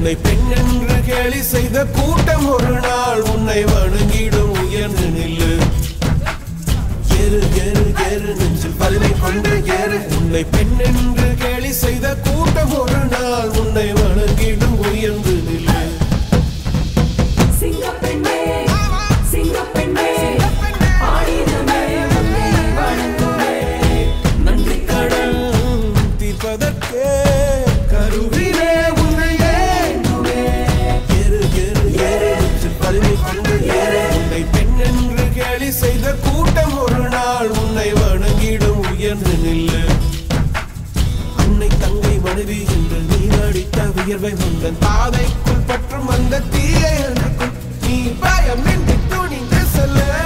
உன்னை பெண் என்று கேலி செய்த கூட்டம் ஒரு நாள் உன்னை வணங்கிடும் உயர்ந்து நில்லு ஏறு ஏறு ஏறு நெஞ்சில் பல்லை கொண்டு ஏறு உன்னை பெண் என்று கேலி செய்த கூட்டம் ஒரு நாள் உன்னை வணங்கிடும் உயர்ந்து நில்லு சிங்கப்பெண்ணே சிங்கப்பெண்ணே ஆடினமே உன்னை வணங்குவே நன்றி கடன் தீர்ப்பதற்கே கருவிலே உன்னை ஏங்குவே ஏறு ஏறு ஏறு நெஞ்சில் பல்லை கொண்டு ஏறு உன்னை பெண் என்று கேலி செய்த கூட்டம் ஒரு நாள் உன்னை வணங்கிடும் உயர்ந்து நில்லு அன்னை தங்கை மனைவி என்று நீ அடித்த வியர்வை முந்தன் பாதைக்குள் பற்றும் அந்த தீயை அணைக்கும் நீ பயமின்றி துணிந்து செல்ல